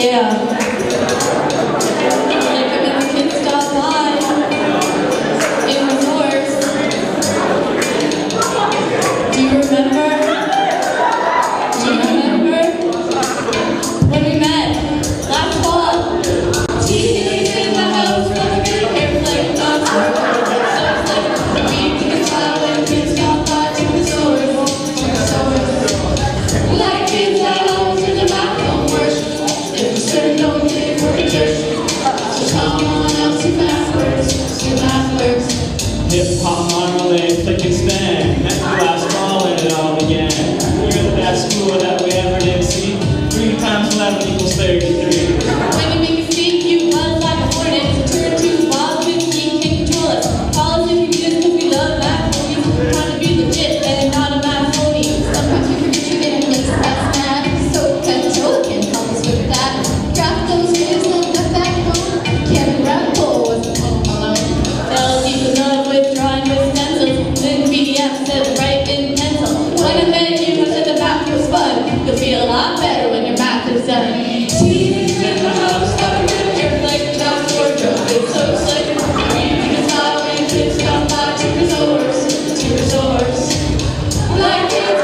Hip-hop marmalade, click and stand. Met the last fall and it all began. You're the best school that we ever did see. 3 times 11 equals 33. When you make a speak, you buzz like a hornet. Turn to wild with me, can't control us. Call us if you need us, because we love math. We're trying to be legit and not a math phony. Sometimes we forget you didn't mix us math. So control can help us with that. Grab those kids on the back home. Kevin Rappaport was home alone. They'll teach us love with drawing with stencils. Then PDF says write in pencil. When a man you have said the math was fun, you'll feel a lot better when your math is done. Teenagers in the house, have a good hair like the math wardrobe. It's so slick. We think it's hot when kids come by to resource. Like kids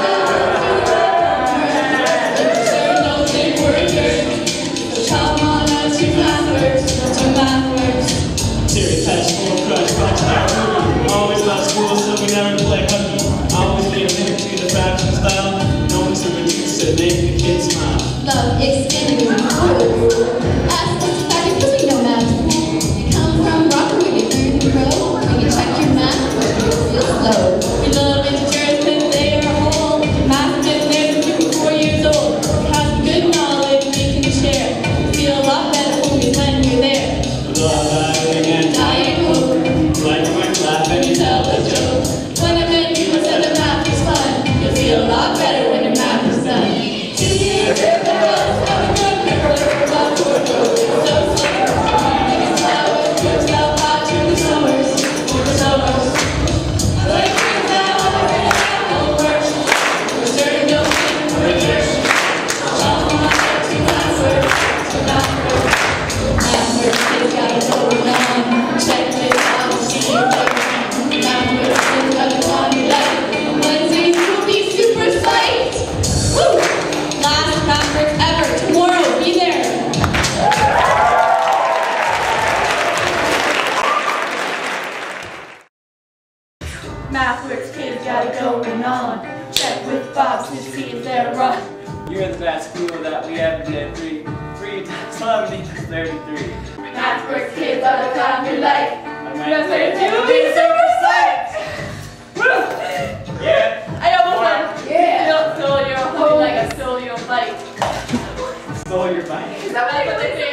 no big workers. So come on us to Mathworks. Serious high school crush, watching our movie. Always love school, so we never play hooky. Always be a minute to the fraction style. No one's a reduce to make the kids smile. Love expanding your world. Ask us back because we know math. You come from Rockway Mennonite Collegiate. When you check your math, you'll feel slow. We love integers because they are whole. Math has been there since you were 4 years old. It has good knowledge we can share. We feel a lot better when you're there. Love laughing and Diet Coke. like when laugh and you tell a joke. When a man you said the math is fun, you'll feel a lot better when your math is done. Teenagers in the house, have a good hair like the math wardrobe. It's so slick. We think it's hot when kids stop by to the summers. Like kids that want to get out of work. We're certain you'll think we're rich. Come on up to Mathworks. Mathworks, kids got it going on. Check this out, see you later. Mathworks, kids got it on your life. Wednesdays will be super psyched. Woo! Last Mathworks ever. Tomorrow, be there. Mathworks kids got it going on. Check with Bob's to see if they're wrong. You're the best school that we ever did. 3 times 11 equals 33. Mathworks kids are the time you like. I'm Wednesdays will be super psyched. Woo! Yeah. I almost said, yeah. Stole your whole like I stole your bike. Stole your bike. Is that what they say?